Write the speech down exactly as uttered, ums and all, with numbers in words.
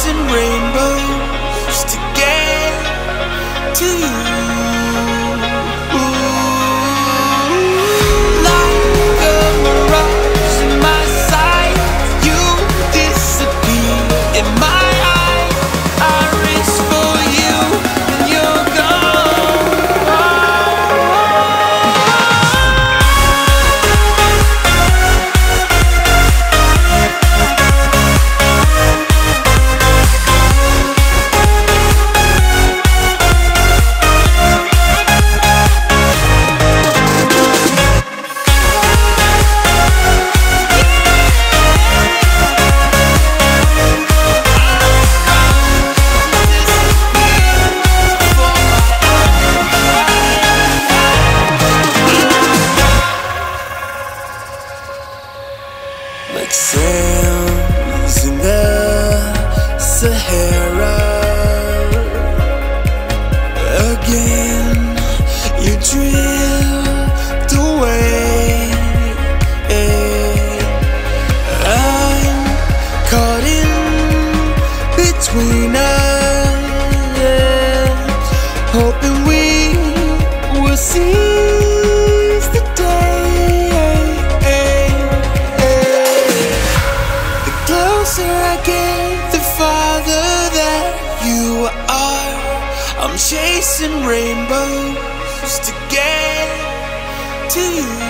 chasing rainbows to get to you. Like a mirage in my sight, you disappear in my eyes. I reach for you and you're like sands in the Sahara. Again, you drift away. I'm caught in between us, hoping we will seize the day. Closer I get, the farther that you are. I'm chasing rainbows to get to you.